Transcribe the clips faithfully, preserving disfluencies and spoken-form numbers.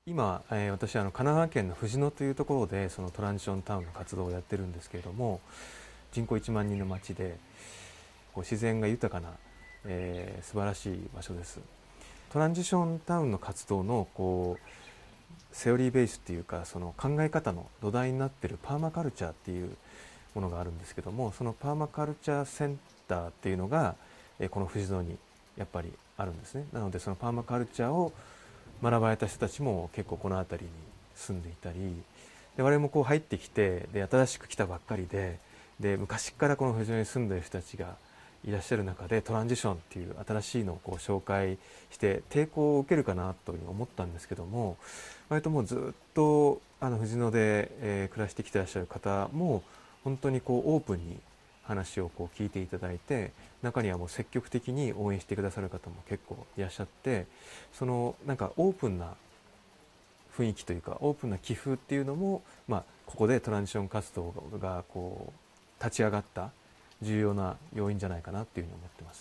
今、えー私はあの神奈川県の藤野というところでそのトランジションタウンの活動をやってるんですけれども、人口いちまんにんの町でこう自然が豊かな、えー素晴らしい場所です。トランジションタウンの活動のこうセオリーベースっていうか、その考え方の土台になっているパーマカルチャーっていうものがあるんですけども、そのパーマカルチャーセンターっていうのが、えーこの藤野にやっぱりあるんですね。なのでそのパーマカルチャーを学ばれた人たちも結構この辺りに住んでいたり、で我々もこう入ってきて、で新しく来たばっかりで、で昔からこの藤野に住んでいる人たちがいらっしゃる中で、トランジションっていう新しいのをこう紹介して抵抗を受けるかなというふうに思ったんですけども、割ともうずっとあの藤野で、えー暮らしてきてらっしゃる方も本当にこうオープンに話をこう聞いていただいて、中にはもう積極的に応援してくださる方も結構いらっしゃって、そのなんかオープンな雰囲気というかオープンな気風っていうのも、まあ、ここでトランジション活動がこう立ち上がった重要な要因じゃないかなっていうふうに思ってます。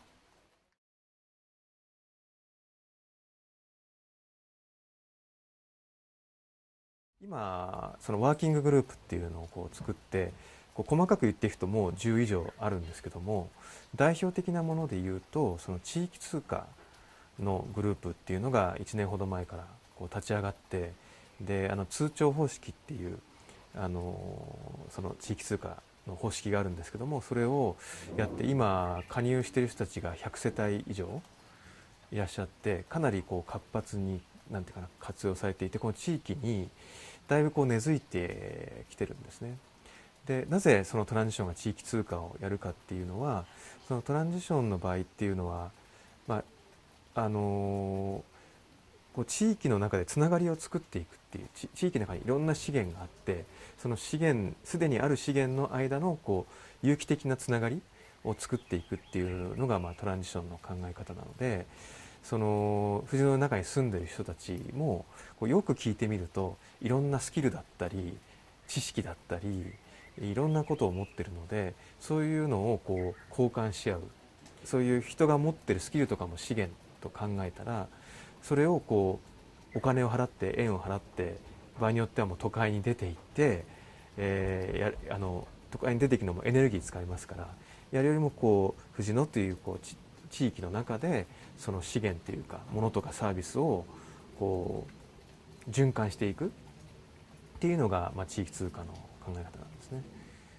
今そのワーキンググループっていうのをこう作って、こう細かく言っていくともうじゅう以上あるんですけども、代表的なもので言うとその地域通貨のグループっていうのがいちねんほど前からこう立ち上がって、であの通帳方式っていうあのその地域通貨の方式があるんですけども、それをやって今加入している人たちがひゃくせたい以上いらっしゃって、かなりこう活発になんていうかな活用されていて、この地域にだいぶこう根付いてきてるんですね。でなぜそのトランジションが地域通貨をやるかっていうのは、そのトランジションの場合っていうのは、まああのこう地域の中でつながりを作っていくっていう、地地域の中にいろんな資源があって、その資源すでにある資源の間のこう有機的なつながりを作っていくっていうのが、まあ、トランジションの考え方なので、その藤野の中に住んでいる人たちもこうよく聞いてみると、いろんなスキルだったり知識だったりいろんなことを持ってるので、そういうのをこう交換し合う、そういう人が持ってるスキルとかも資源と考えたら、それをこうお金を払って円を払って、場合によってはもう都会に出て行って、えー、やあの都会に出ていくのもエネルギー使いますから、やるよりもこう藤野というこうち地域の中でその資源というか物とかサービスをこう循環していくっていうのが、まあ、地域通貨の考え方なんですね。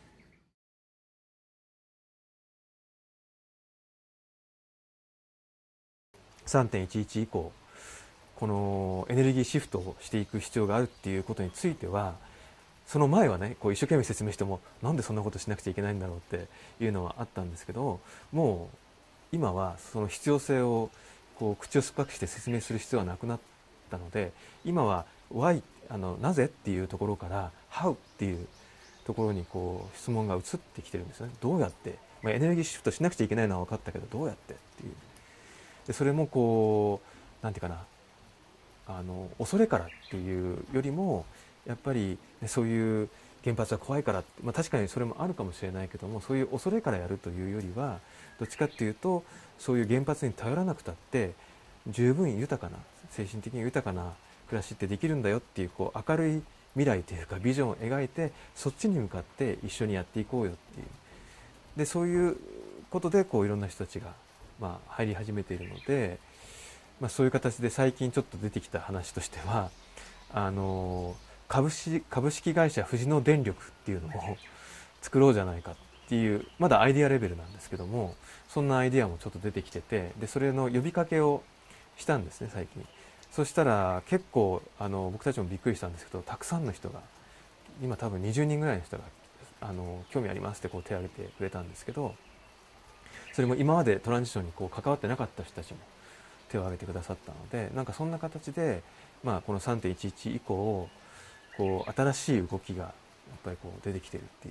さんてんいちいち以降、このエネルギーシフトをしていく必要があるっていうことについては、その前はねこう一生懸命説明しても、なんでそんなことしなくちゃいけないんだろうっていうのはあったんですけど、もう今はその必要性をこう口を酸っぱくして説明する必要はなくなったので、今は Why あのなぜっていうところから How っていうところにこう質問が移ってきてるんですね。どうやって、まあ、エネルギーシフトしなくちゃいけないのは分かったけど、どうやってっていう。でそれもこうなんていうかな、あの恐れからっていうよりも、やっぱり、ね、そういう原発は怖いからって、まあ、確かにそれもあるかもしれないけども、そういう恐れからやるというよりは、どっちかっていうとそういう原発に頼らなくたって十分豊かな、精神的に豊かな暮らしってできるんだよっていう、こう明るい未来というかビジョンを描いて、そっちに向かって一緒にやっていこうよっていう、でそういうことでこういろんな人たちが、まあ、入り始めているので、まあ、そういう形で最近ちょっと出てきた話としては、あの株式株式会社富士野電力っていうのを作ろうじゃないかっていう、まだアイデアレベルなんですけども、そんなアイデアもちょっと出てきてて、でそれの呼びかけをしたんですね最近。そしたら結構あの僕たちもびっくりしたんですけど、たくさんの人が、今多分にじゅうにんぐらいの人があの興味ありますってこう手を挙げてくれたんですけど、それも今までトランジションにこう関わってなかった人たちも手を挙げてくださったので、なんかそんな形で、まあ、この さんてんいちいち 以降こう新しい動きがやっぱりこう出てきてるっていう。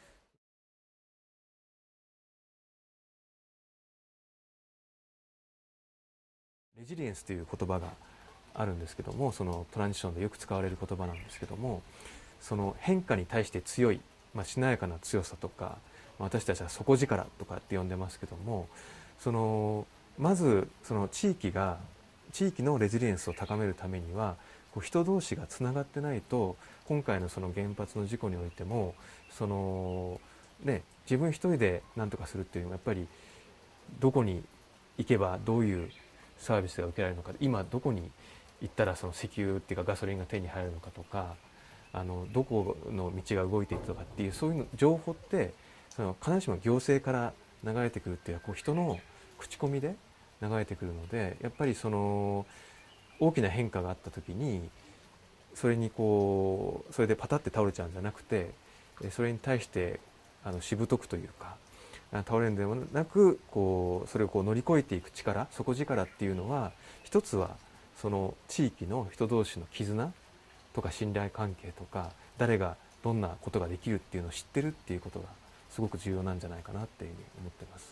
レジリエンスという言葉があるんですけども、そのトランジションでよく使われる言葉なんですけども、その変化に対して強い、まあ、しなやかな強さとか、私たちは底力とかって呼んでますけども、そのまずその地域が地域のレジリエンスを高めるためには、 こう人同士がつながってないと、今回のその原発の事故においてもその、ね、自分一人で何とかするっていうのはやっぱりどこに行けばどういうサービスが受けられるのか、今どこに行ったらその石油っていうかガソリンが手に入るのかとか、あのどこの道が動いていくとかっていうそういうの情報ってその必ずしも行政から流れてくるっていうのはこう人の口コミで流れてくるので、やっぱりその大きな変化があった時にそれにこうそれでパタって倒れちゃうんじゃなくて、それに対してあのしぶとくというか倒れるんでもなくこうそれをこう乗り越えていく力、底力っていうのは一つはその地域の人同士の絆とか信頼関係とか誰がどんなことができるっていうのを知ってるっていうことがすごく重要なんじゃないかなっていうふうに思ってます。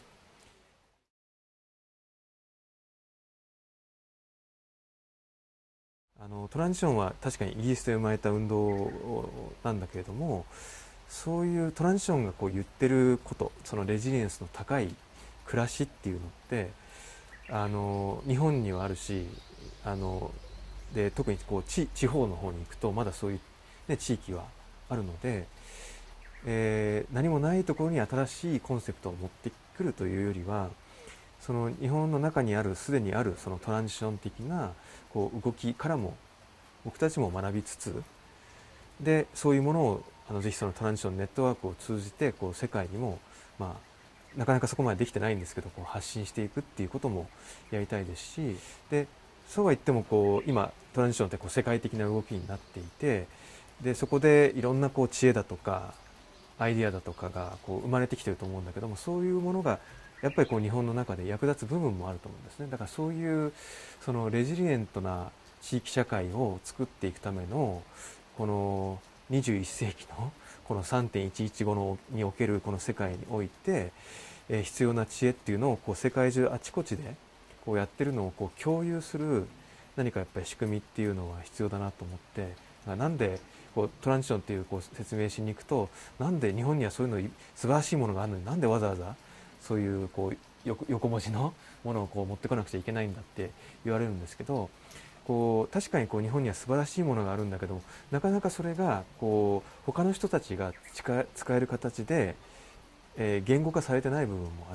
あのトランジションは確かにイギリスで生まれた運動なんだけれども、そういうトランジションがこう言ってること、そのレジリエンスの高い暮らしっていうのってあの日本にはあるし、あので特にこう 地, 地方の方に行くとまだそういう、ね、地域はあるので、えー、何もないところに新しいコンセプトを持ってくるというよりは、その日本の中にあるすでにあるそのトランジション的なこう動きからも僕たちも学びつつで、そういうものをあのぜひそのトランジションネットワークを通じてこう世界にも、まあ、なかなかそこまでできてないんですけどこう発信していくっていうこともやりたいですし、でそうは言ってもこう今トランジションってこう世界的な動きになっていて、でそこでいろんなこう知恵だとかアイディアだとかがこう生まれてきてると思うんだけども、そういうものがやっぱりこう日本の中で役立つ部分もあると思うんですね。だからそういうそのレジリエントな地域社会を作っていくためのこのにじゅういっ世紀のこの さんてんいちいちご のにおけるこの世界において、えー、必要な知恵っていうのをこう世界中あちこちでこうやってるのをこう共有する何かやっぱり仕組みっていうのは必要だなと思って、なんでこうトランジションっていうこう説明しに行くと、なんで日本にはそういうの素晴らしいものがあるのになんでわざわざそういうこう横横文字のものをこう持ってこなくちゃいけないんだって言われるんですけど、こう確かにこう日本には素晴らしいものがあるんだけども、なかなかそれがこう他の人たちが使使える形で、えー言語化されてない部分もあって、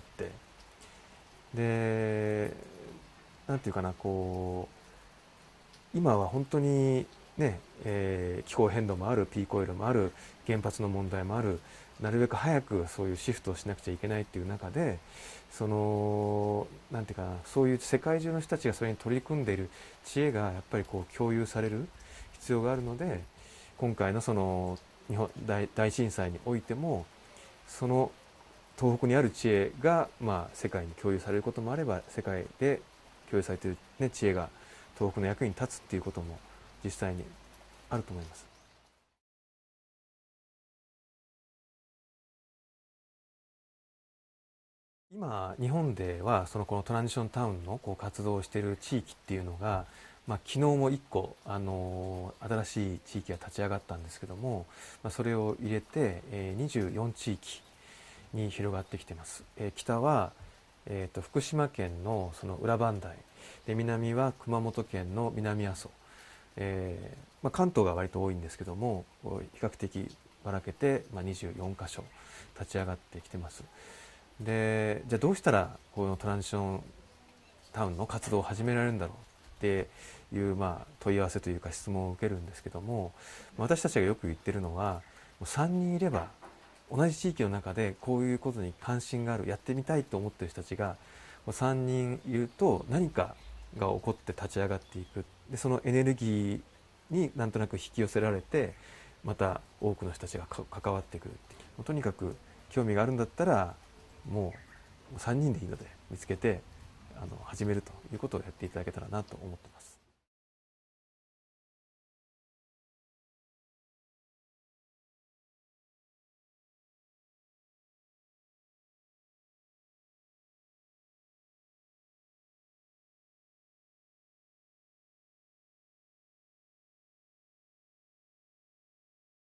でなんていうかな、こう今は本当にね、えー気候変動もある、ピークオイルもある、原発の問題もある、なるべく早くそういうシフトをしなくちゃいけないっていう中で、そのなんていうかな、そういう世界中の人たちがそれに取り組んでいる知恵がやっぱりこう共有される必要があるので、今回のその日本 大, 大震災においてもその東北にある知恵が、まあ、世界に共有されることもあれば、世界で共有されている、ね、知恵が東北の役に立つっていうことも実際にあると思います。今日本ではそのこのトランジションタウンのこう活動をしている地域っていうのが、まあ、昨日もいっこ、あの新しい地域が立ち上がったんですけども、まあ、それを入れて、えー、にじゅうよん地域に広がってきています。えー、北は、えー、と福島県のその裏磐梯で、南は熊本県の南阿蘇、えーまあ、関東が割と多いんですけども比較的ばらけて、まあ、にじゅうよん箇所立ち上がってきてます。でじゃあどうしたらこのトランジションタウンの活動を始められるんだろうっていう、まあ、問い合わせというか質問を受けるんですけども、私たちがよく言ってるのは、さんにんいれば同じ地域の中でこういうことに関心がある、やってみたいと思っている人たちがさんにんいると何かが起こって立ち上がっていく。でそのエネルギーになんとなく引き寄せられて、また多くの人たちが関わってくるっていう、とにかく興味があるんだったらもうさんにんでいいので見つけてあの始めるということをやっていただけたらなと思ってます。